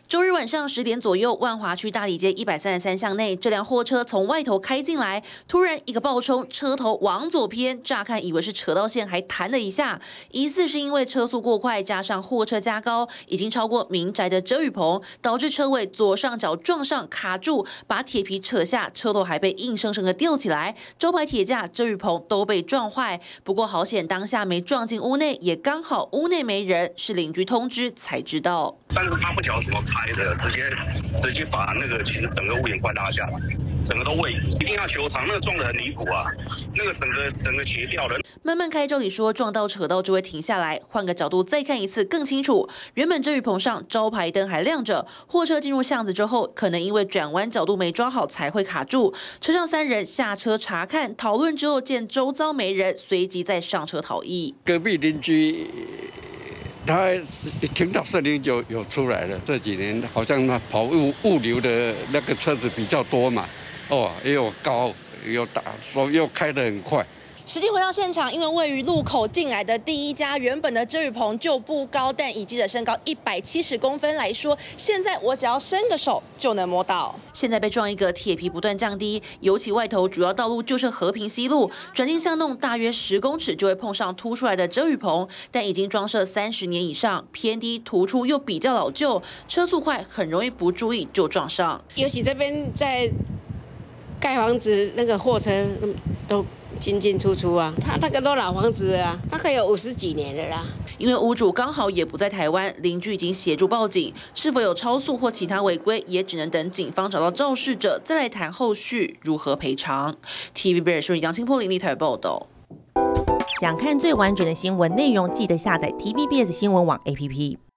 周日晚上10点左右，万华区大理街133巷内，这辆货车从外头开进来，突然一个爆冲，车头往左偏，乍看以为是扯到线，还弹了一下，疑似是因为车速过快，加上货车加高，已经超过民宅的遮雨棚，导致车尾左上角撞上卡住，把铁皮扯下，车头还被硬生生的吊起来，招牌铁架、遮雨棚都被撞坏。不过好险，当下没撞进屋内，也刚好屋内没人，是邻居通知才知道。 但是他不晓得怎么开的，直接把那个其实整个屋檐快拉下来，整个都位一定要修长，那个撞得很离谱啊，那个整个斜掉了。 慢慢开，照理说撞到扯到就会停下来，换个角度再看一次更清楚。原本遮雨棚上招牌灯还亮着，货车进入巷子之后，可能因为转弯角度没抓好才会卡住。车上3人下车查看，讨论之后见周遭没人，随即再上车逃逸。 隔壁邻居。他听到声音就有出来了。这几年好像那跑物流的那个车子比较多嘛，也有高又大，所以又开得很快。 实际回到现场，因为位于路口进来的第一家原本的遮雨棚就不高，但以记者身高170公分来说，现在我只要伸个手就能摸到。现在被撞一个，铁皮不断降低，尤其外头主要道路就是和平西路，转进巷弄大约10公尺就会碰上凸出来的遮雨棚，但已经装设30年以上，偏低突出又比较老旧，车速快很容易不注意就撞上。 尤其这边在盖房子，那个货车都进出啊，他那个都老房子啊，大概有50几年了啦。 因为屋主刚好也不在台湾，邻居已经协助报警，是否有超速或其他违规，也只能等警方找到肇事者，再来谈后续如何赔偿。TVB 新闻杨清波林立台报道。 想看最完整的新闻内容，记得下载 TVBS 新闻网 APP。